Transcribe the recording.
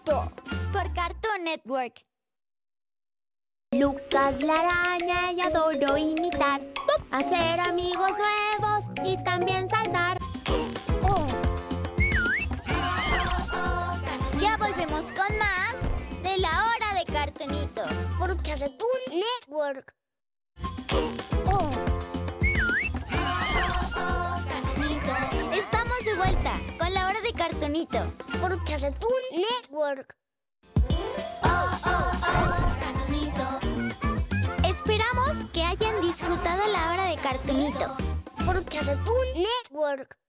Cartoonito por Cartoon Network. Lucas la araña y adoro imitar, hacer amigos nuevos y también saltar. Ya volvemos con más de La Hora de Cartoonito Por Cartoon Network. Estamos de vuelta con La Hora de Cartoonito Por Cartoon Network. Esperamos que hayan disfrutado La Hora de Cartoonito Por Cartoon Network.